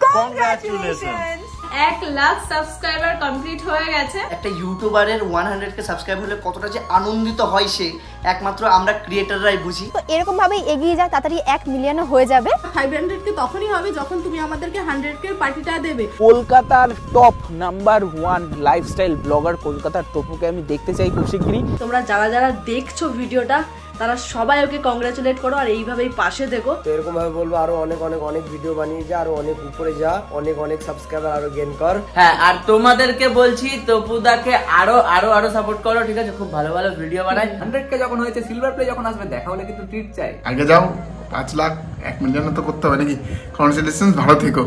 Congratulations 1 lakh subscriber complete হয়ে গেছে। একটা ইউটিউবারের 100k সাবস্ক্রাইব হলে কতটা যে আনন্দিত হয় সে একমাত্র আমরা ক্রিয়েটররাই বুঝি। তো এরকম ভাবে এগিয়ে যায়, তাড়াতাড়ি 1 মিলিয়ন হয়ে যাবে। 500k তখনই হবে যখন তুমি আমাদেরকে 100k পার্টিটা দেবে। কলকাতার টপ নাম্বার 1 লাইফস্টাইল ব্লগার কলকাতার তপুকে আমি দেখতে চাই খুব শিগগিরই। তোমরা যারা যারা দেখছো ভিডিওটা তারা সবাই ওকে কংগ্রাচুলেট করো আর এইভাবেই পাশে দেখো। তো এরকম ভাবে বলবো আরো অনেক অনেক অনেক ভিডিও বানিয়ে যা, আরো অনেক উপরে যা, অনেক অনেক সাবস্ক্রাইবার আরো গেইন কর। হ্যাঁ, আর তোমাদেরকে বলছি তপুদাকে আরো আরো আরো সাপোর্ট করো, ঠিক আছে? খুব ভালো ভালো ভিডিও বানায়। 100k যখন হয়েছে, সিলভার প্লে যখন আসবে, দেখা হলে কিন্তু ট্রিট চাই। আগে যাও 5 লাখ 1 মিলিয়ন তো করতে হবে নাকি? কংগ্রাচুলেশনস, ভালো থেকো।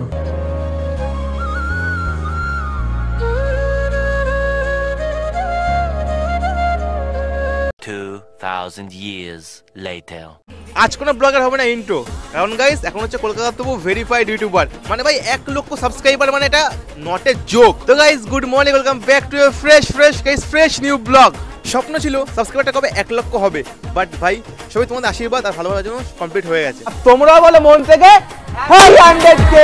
2000 years later. আজ কোনো ব্লগার হবে না ইন্ট্রো, কারণ গাইস এখন হচ্ছে কলকাতার তবু ভেরিফাইড ইউটিউবার, মানে ভাই 1 লক্ষ সাবস্ক্রাইবার, মানে এটা নট এ জোক। তো guys good morning, welcome back to fresh new blog. স্বপ্ন ছিল সাবস্ক্রাইবারটা কবে 1 লক্ষ হবে, বাট ভাই সবাই তোমাদের আশীর্বাদ আর ভালোবাসার জন্য কমপ্লিট হয়ে গেছে। তোমরাও বলো মন থেকে 100k।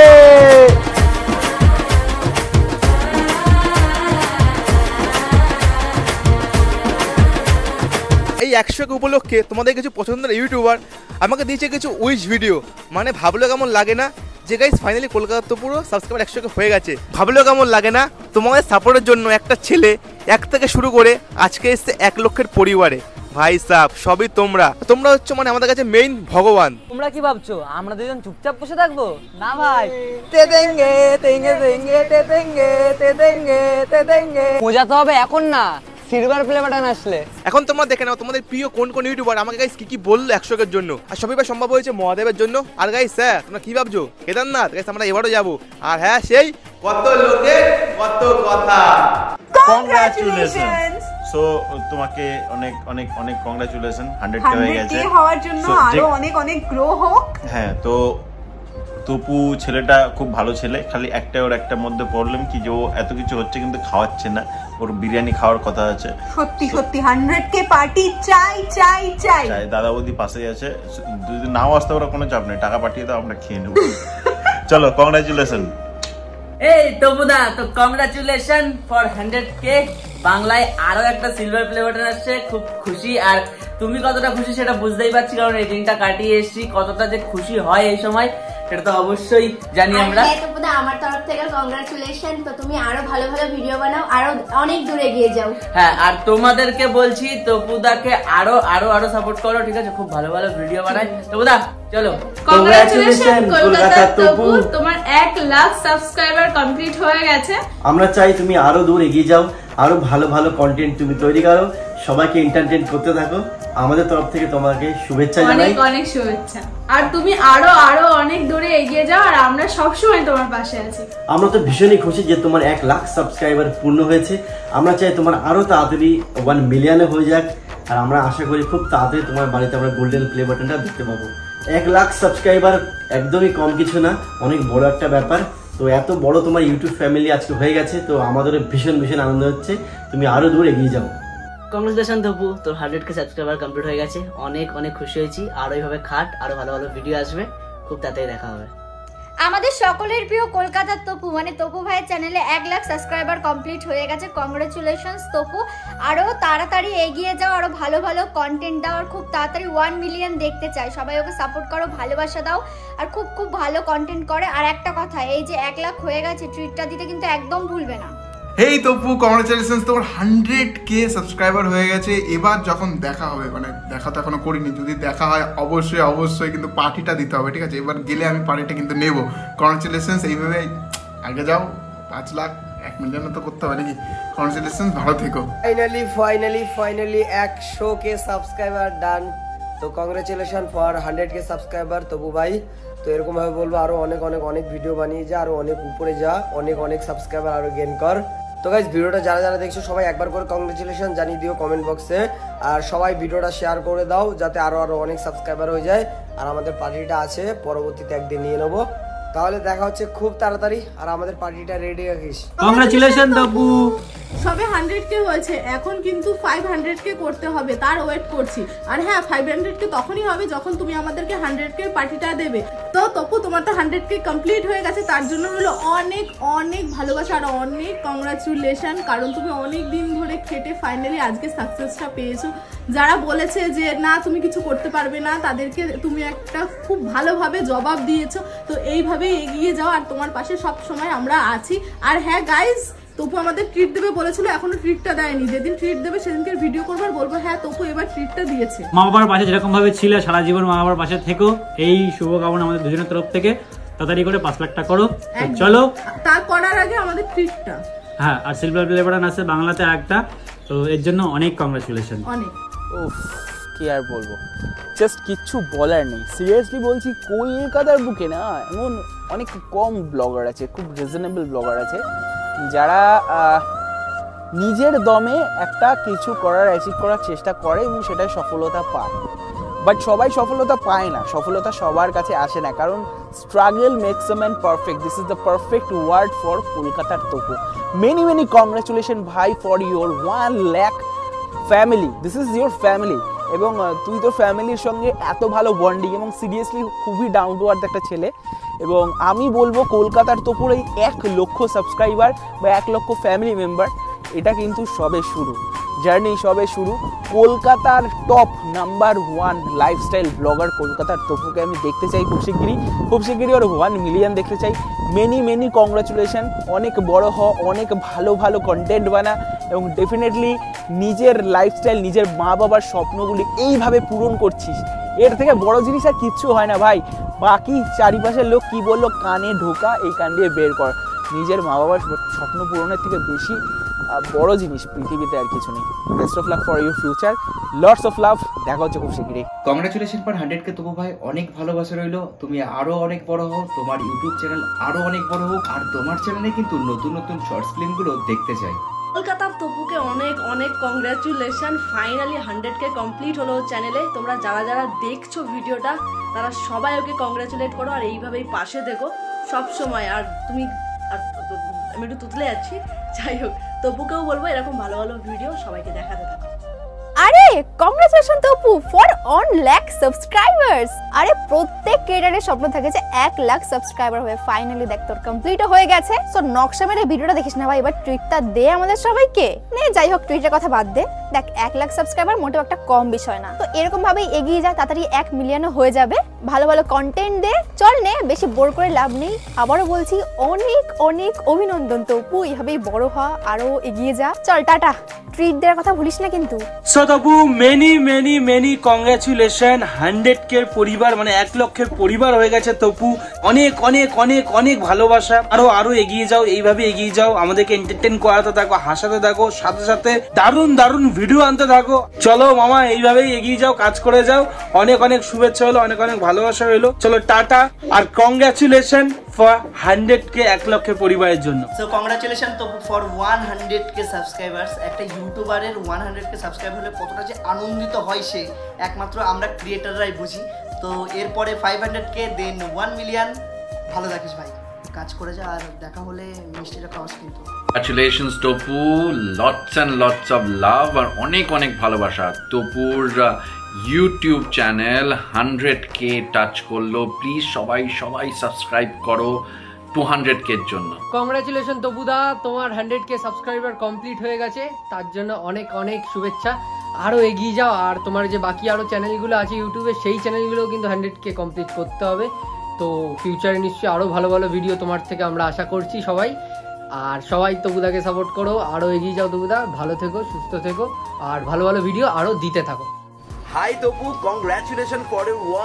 এই 100k উপলক্ষে তোমাদের কিছু পছন্দের ইউটিউবার আমাকে দিয়েছে কিছু উইশ ভিডিও, মানে ভাবলেও কেমন লাগে না যে গাইস ফাইনালি কলকাতা তো পুরো সাবস্ক্রাইবার 100k হয়ে গেছে। ভাবলেও কেমন লাগে না তোমাদের সাপোর্টের জন্য একটা ছেলে 1 থেকে শুরু করে আজকে এসছে 1 লক্ষের পরিবারে। ভাই সাহেব সবই তোমরা হচ্ছে মানে আমাদের কাছে মেইন ভগবান। তোমরা কি ভাবছো আমরা দুজন চুপচাপ বসে থাকবো? না ভাই, মজা তো হবে এখন না, সিলভার প্লে বাটন আসলে। এখন তোমরা দেখে নাও তোমাদের প্রিয় কোন কোন ইউটিউবার আমাকে গাইস কি বললো 100k এর জন্য, আর সবই সম্ভব হয়েছে মহাদেবের জন্য। আর গাইস স্যার তোমরা কি ভাবছো কেদারনাথ? গাইস আমরা এবারও যাবো, আর হ্যাঁ সেই কত লোকের কত কথা। কংগ্রাচুলেশনস। সো তোমাকে অনেক অনেক অনেক কংগ্রাচুলেশন, 100k হয়ে গেছে হওয়ার জন্য আরো অনেক অনেক গ্রো হোক। হ্যাঁ, তো তপু ছেলেটা খুব ভালো ছেলে, খালি ওর একটা মধ্যে প্রবলেম কি যে ও এত কিছু হচ্ছে কিন্তু খাওয়াচ্ছে না, ওর বিরিয়ানি খাওয়ার কথা আছে। সত্যি 100k পার্টি চাই চাই চাই। দাদা বৌদি পাশেই আছে, যদি নাও আসতে পারো কোনো চাপ নেই, টাকা পাঠিয়ে দাও আমরা খেয়ে নেবো। চলো কংগ্রাচুলেশন। এই তপুদা, তো কংগ্রাচুলেশন ফর 100k। বাংলায় আরো একটা সিলভার প্লে বাটন আসছে, খুব খুশি। আর তুমি কতটা খুশি সেটা বুঝতেই পারছি, কারণ এই দিনটা কাটিয়ে এসেছি। কতটা যে খুশি হয় এই সময় সেটা তো অবশ্যই জানি আমরা। আমার তরফ থেকে কংগ্রাচুলেশন। তো তুমি আরো ভালো ভালো ভিডিও বানাও, আরো অনেক দূরে এগিয়ে যাও। হ্যাঁ, আর তোমাদেরকে বলছি তপুদাকে আরো আরো আরো সাপোর্ট করো, ঠিক আছে? খুব ভালো ভালো ভিডিও বানায়। তপুদা চলো, কংগ্রাচুলেশন কলকাতা তপু, তোমার 1 লাখ সাবস্ক্রাইবার কমপ্লিট হয়ে গেছে। আমরা চাই তুমি আরো দূর এগিয়ে যাও, আরো ভালো ভালো কন্টেন্ট তুমি তৈরি করো, সবাইকে এন্টারটেইন করতে থাকো। আমাদের তরফ থেকে তোমাকে শুভেচ্ছা জানাই, অনেক অনেক শুভেচ্ছা। আর তুমি আরো আরো অনেক দূরে এগিয়ে যাও, আর আমরা সবসময় তোমার পাশে আছি। আমরা তো ভীষণই খুশি যে তোমার 1 লাখ সাবস্ক্রাইবার পূর্ণ হয়েছে। আমরা চাই তোমার আরো তাড়াতাড়ি 1 মিলিয়নে হয়ে যাক, আর আমরা আশা করি খুব তাড়াতাড়ি তোমার বাড়িতে আমরা গোল্ডেন প্লে বাটনটা দেখতে পাবো। 1 লাখ সাবস্ক্রাইবার একদমই কম কিছু না, অনেক বড় একটা ব্যাপার। তো এত বড় তোমার ইউটিউব ফ্যামিলি আজকে হয়ে গেছে, তো আমাদের ভীষণ ভীষণ আনন্দ হচ্ছে। তুমি আরো দূর এগিয়ে যাও। কংগ্রেচুলেশন তপু, তোর 100k সাবস্ক্রাইবার কমপ্লিট হয়ে গেছে। অনেক অনেক খুশি হয়েছি। আর এইভাবে খাট, আরো ভালো ভালো ভিডিও আসবে, খুব তাড়াতাড়ি দেখা হবে। আমাদের সকলের প্রিয় কলকাতার তপু, মানে তপু ভাইয়ের চ্যানেলে 1 লাখ সাবস্ক্রাইবার কমপ্লিট হয়ে গেছে। কংগ্রাচুলেশনস তপু, আরো তাড়াতাড়ি এগিয়ে যাও, আরো ভালো ভালো কন্টেন্ট দাও, আর খুব তাড়াতাড়ি 1 মিলিয়ন দেখতে চাই। সবাই ওকে সাপোর্ট করো, ভালোবাসা দাও, আর খুব খুব ভালো কন্টেন্ট করে। আর একটা কথা, এই যে 1 লাখ হয়ে গেছে, ট্রিটটা দিতে কিন্তু একদম ভুলবে না। হেই তপু, কংগ্রাচুলেশনস, তোমার 100k সাবস্ক্রাইবার হয়ে গেছে। এবার যখন দেখা হবে, মানে দেখা তো এখনো করিনি, যদি দেখা হয় অবশ্যই অবশ্যই কিন্তু পার্টিটা দিতে হবে, ঠিক আছে? এবার গেলে আমি পার্টিটা কিন্তু নেব। কংগ্রাচুলেশনস, এইভাবে আগে যাও, 5 লাখ 1 মিলিয়ন তো করতে হবে নাকি? কংগ্রাচুলেশনস, ভালো থেকো। Finally 100k subscriber done. তো congratulation for 100k subscriber Tapu ভাই। তো এরকম ভাবে বলবো আরো অনেক অনেক অনেক ভিডিও বানিয়ে যা, আরো অনেক উপরে যা, অনেক অনেক সাবস্ক্রাইবার আরো গেইন কর। তো গাইস ভিডিওটা যারা যারা দেখছো সবাই একবার করে কংগ্রাচুলেশন জানিয়ে দিও কমেন্ট বক্সে, আর সবাই ভিডিওটা শেয়ার করে দাও যাতে আরো আরো অনেক সাবস্ক্রাইবার হয়ে যায়। আর আমাদের পার্টিটা আছে, পরবর্তীতে একদিন নিয়ে নেবো। তাহলে দেখা হচ্ছে খুব তাড়াতাড়ি, আর আমাদের পার্টিটা রেডি রাখিস। কংগ্রাচুলেশন তপু। সবে 100k হয়েছে, এখন কিন্তু 500k করতে হবে, তার ওয়েট করছি। আর হ্যাঁ 500k তখনই হবে যখন তুমি আমাদেরকে 100k পার্টিটা দেবে। তো তপু তোমার তো 100k কমপ্লিট হয়ে গেছে, তার জন্য হলো অনেক অনেক ভালোবাসা আর অনেক কংগ্রাচুলেশন, কারণ তুমি অনেক দিন ধরে খেটে ফাইনালি আজকে সাকসেসটা পেয়েছো। যারা বলেছে যে না তুমি কিছু করতে পারবে না, তাদেরকে তুমি একটা খুব ভালোভাবে জবাব দিয়েছো। তো এইভাবেই এগিয়ে যাও, আর তোমার পাশে সব সময় আমরা আছি। আর হ্যাঁ গাইস, তপু আমাদের ট্রিট দেবে বলেছিল, এখনো ট্রিটটা দেয়নি। যেদিন ট্রিট দেবে সেদিনকে ভিডিও করবো আর বলবো হ্যাঁ তপু এবার ট্রিটটা দিয়েছে। মা বাবার পাশে যেরকম ভাবে ছিল সারা জীবন মা বাবার পাশে থেকো, এই শুভকামনা আমাদের দুজনের তরফ থেকে। তাড়াতাড়ি করে 5 লাখটা করো, চলো। তা করার আগে আমাদের ট্রিটটা, হ্যাঁ, আর সিলভার প্লে বাটন আছে বাংলাতে একটা, তো এর জন্য অনেক কংগ্রাচুলেশন। অনেক উফ, কি আর বলবো, জাস্ট কিচ্ছু বলার নেই। সিরিয়াসলি বলছি, কলকাতার বুকে না এমন অনেক কম ব্লগার আছে, খুব রিজনেবল ব্লগার আছে যারা নিজের দমে একটা কিছু করার অ্যাচিভ করার চেষ্টা করে এবং সেটায় সফলতা পায়। বাট সবাই সফলতা পায় না, সফলতা সবার কাছে আসে না, কারণ struggle makes a man perfect. This is the perfect word for কলকাতার তপু। মেনি মেনি কংগ্রাচুলেশন ভাই for your 1 lakh family. This is your family, এবং তুই তোর ফ্যামিলির সঙ্গে এত ভালো বন্ডিং, এবং সিরিয়াসলি খুবই ডাউন টু আর্থ একটা ছেলে। এবং আমি বলবো কলকাতার তপুর এই 1 লক্ষ সাবস্ক্রাইবার বা 1 লক্ষ ফ্যামিলি মেম্বার, এটা কিন্তু সবে শুরু, জার্নি সবে শুরু। কলকাতার টপ নাম্বার 1 লাইফস্টাইল ব্লগার কলকাতার তপুকে আমি দেখতে চাই খুব শিগগিরই ওর 1 মিলিয়ন দেখতে চাই। মেনি মেনি কংগ্রাচুলেশন, অনেক বড় হ, অনেক ভালো ভালো কন্টেন্ট বানা, এবং ডেফিনেটলি নিজের লাইফস্টাইল, নিজের মা বাবার স্বপ্নগুলি এইভাবে পূরণ করছিস, এর থেকে বড় জিনিস আর কিচ্ছু হয় না ভাই। বাকি চারিপাশের লোক কি বললো কানে ঢোকা, এই কান দিয়ে বের কর। নিজের মা বাবার স্বপ্ন পূরণের থেকে বেশি বড় জিনিস পৃথিবীতে আর কিছু নেই। Best of luck for your future, lots of love, দেখা হচ্ছে খুব শীঘ্রই। কংগ্রাচুলেশন ফর 100k তপু ভাই, অনেক ভালোবাসা রইলো, তুমি আরো অনেক বড় হও, তোমার ইউটিউব চ্যানেল আরো অনেক বড় হোক, আর তোমার চ্যানেলে কিন্তু নতুন নতুন শর্টস ফিল্মগুলো দেখতে চাই। কলকাতার তপুকে অনেক অনেক কংগ্রাচুলেশন, ফাইনালি 100k কমপ্লিট হলো চ্যানেলে। তোমরা যারা যারা দেখছো ভিডিওটা তারা সবাই ওকে কংগ্রাচুলেট করো, আর এইভাবেই পাশে দেখো সব সময়। আর তুমি, আমি একটু তুতলে যাচ্ছি, যাই হোক, তপুকেও বলবো এরকম ভালো ভালো ভিডিও সবাইকে দেখাতে থাকো। আরে congratulation Tapu for 1 lakh subscribers. আরে প্রত্যেক ক্রিয়েটরের স্বপ্ন থাকে যে 1 লাখ সাবস্ক্রাইবার হবে, ফাইনালি দেখ তোর কমপ্লিট হয়ে গেছে। সো নকশা মেরে ভিডিওটা দেখিস না ভাই, এবার টুইটটা দে আমাদের সবাইকে। নে যাই হোক, টুইটের কথা বাদ দে, দেখ 1 লাখ সাবস্ক্রাইবার মোটেও একটা কম বিষয় না। তো এরকম ভাবেই এগিয়ে যা, তাড়াতাড়ি 1 মিলিয়নও হয়ে যাবে। ভালো ভালো কন্টেন্ট দে, চল নে, বেশি বোর করে লাভ নেই। আবারও বলছি অনেক অনেক অভিনন্দন তপু, এইভাবেই বড় হ, আরো এগিয়ে যা। চল টাটা, ট্রিট দেওয়ার কথা ভুলিস না কিন্তু। So Tapu many many many congratulation, 100k পরিবার মানে 1 লক্ষের পরিবার হয়ে গেছে তপু। অনেক অনেক অনেক অনেক ভালোবাসা, আরো এগিয়ে যাও, এইভাবে এগিয়ে যাও, আমাদেরকে এন্টারটেইন করাতে থাকো, হাসাতে থাকো, সাথে সাথে দারুণ দারুণ ভিডিও আনতে থাকো। চলো মামা, এইভাবেই এগিয়ে যাও, কাজ করে যাও। অনেক অনেক শুভেচ্ছা হলো, অনেক অনেক ভালোবাসা হলো। চলো tata, R congratulation for 100k 1 লক্ষের পরিবারের জন্য। So congratulation Tapu for 100k subscribers. একটা ইউটিউবারের 100k সাবস্ক্রাইব হলে কতটা যে আনন্দিত হয় সে একমাত্র আমরা ক্রিয়েটাররাই বুঝি। তো এরপরে 500k, দেন 1 মিলিয়ন। ভালো থাকিস ভাই, কাজ করে যা, আর দেখা হলে মিষ্টিটা খাওয়াস কিন্তু। Congratulations Tapu, lots and lots of love আর অনেক অনেক ভালোবাসা। তপুর ইউটিউব চ্যানেল 100k টাচ করলো, প্লিজ সবাই সবাই সাবস্ক্রাইব করো 200k এর জন্য। কংগ্রাচুলেশন তপুদা, তোমার 100k সাবস্ক্রাইবার কমপ্লিট হয়ে গেছে, তার জন্য অনেক অনেক শুভেচ্ছা। আরো এগিয়ে যাও, আর তোমার যে বাকি আরো চ্যানেলগুলো আছে ইউটিউবে, সেই চ্যানেলগুলোও কিন্তু 100k কমপ্লিট করতে হবে। তো ফিউচারে নিশ্চয়ই আরো ভালো ভালো ভিডিও তোমার থেকে আমরা আশা করছি সবাই। আর সবাই তপুদাকে সাপোর্ট করো, আরো এগিয়ে যাও তপুদা, ভালো থেকো, সুস্থ থেকো, আর ভালো ভালো ভিডিও আরো দিতে থাকো। Hi Tapu, congratulation for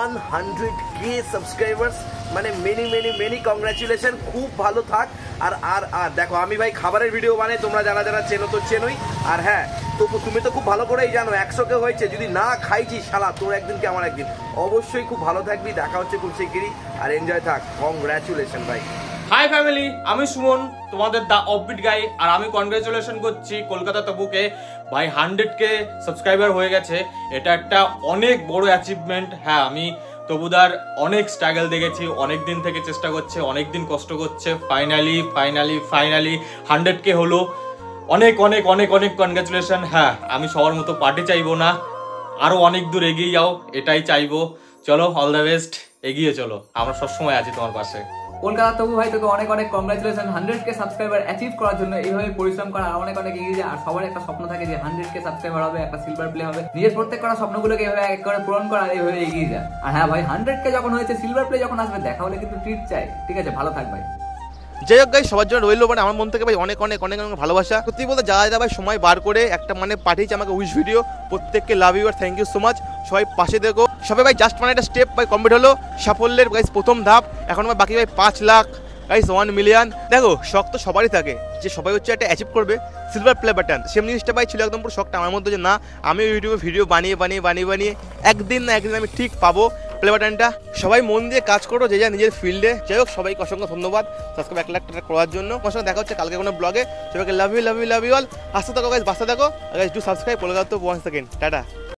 100k subscribers, মানে মেনি মেনি মেনি কংগ্রাচুলেশন। খুব ভালো থাক। আর আর আর দেখো, আমি ভাই খাবারের ভিডিও বানাই, তোমরা যারা যারা চেনো তো চেনোই। আর হ্যাঁ তপু, তুমি তো খুব ভালো করেই জানো 100k হয়েছে, যদি না খাইছি শালা, তোর একদিন কি আমার একদিন। অবশ্যই খুব ভালো থাকবি, দেখা হচ্ছে খুব শিগগিরই, আর এনজয় থাক। কংগ্রাচুলেশন ভাই। হাই ফ্যামিলি, আমি সুমন, তোমাদের দা অফবিট গাই, আর আমি কনগ্রাচুলেশন করছি কলকাতা তপুকে। ভাই 100k সাবস্ক্রাইবার হয়ে গেছে, এটা একটা অনেক বড় অ্যাচিভমেন্ট। হ্যাঁ, আমি তপুদার অনেক স্ট্রাগল দেখেছি, অনেক দিন থেকে চেষ্টা করছে, অনেক দিন কষ্ট করছে, ফাইনালি 100k হলো। অনেক অনেক অনেক অনেক কনগ্রাচুলেশন। হ্যাঁ, আমি সবার মতো পার্টি চাইবো না, আরো অনেক দূর এগিয়ে যাও, এটাই চাইবো। চলো, অল দ্য বেস্ট, এগিয়ে চলো, আমরা সবসময় আছি তোমার পাশে। কলকাতা তবু ভাই তোকে অনেক অনেক কংগ্রাচুলেশন 100k সাবস্ক্রাইবার অ্যাচিভ করার জন্য। এইভাবে পরিশ্রম করা আর অনেক অনেক এগিয়ে যায়। আর সবার একটা স্বপ্ন থাকে যে 100k সাবস্ক্রাইবার হবে, একটা সিলভার প্লে হবে। নিজের প্রত্যেক করা স্বপ্নগুলোকে এইভাবে এক করে পূরণ করা, এইভাবে এগিয়ে যায়। আর হ্যাঁ ভাই, 100k যখন হয়েছে, সিলভার প্লে যখন আসবে, দেখা হলে কিন্তু ট্রিট চাই। ঠিক আছে, ভালো থাক ভাই। যাই হোক গাইস, সবার জন্য রইলো মানে আমার মন থেকে ভাই অনেক অনেক অনেক অনেক ভালোবাসা। সত্যি বলতে যা ভাই সময় বার করে একটা মানে পাঠিয়েছে আমাকে উইশ ভিডিও, প্রত্যেককে লাভ ইউ আর থ্যাংক ইউ সো মাচ। সবাই পাশে দেখো সবাই ভাই। জাস্ট মানে একটা স্টেপ ভাই কমপ্লিট হলো, সাফল্যের গাইস প্রথম ধাপ। এখন ভাই বাকি ভাই 5 লাখ গাইস, 1 মিলিয়ন। দেখো শখ তো সবারই থাকে, যে সবাই হচ্ছে একটা অ্যাচিভ করবে সিলভার প্লে বাটন। সেম জিনিসটা ভাই ছিল একদম পুরো শখটা আমার মধ্যে, যে না আমি ইউটিউবে ভিডিও বানিয়ে একদিন না একদিন আমি ঠিক পাবো প্লে বাটনটা। সবাই মন দিয়ে কাজ করো, যে যা নিজের ফিল্ডে। যাই হোক, সবাইকে অসংখ্য ধন্যবাদ সাবস্ক্রাইব 1 লাখ টাকা করার জন্য। আমার সঙ্গে দেখা হচ্ছে কালকে কোনো ব্লগে। সবাইকে লাভ ইউ অল। আসতে থাকো গাইস, বাঁচতে থাকো guys. Do subscribe Kolkata 1 second. Tata.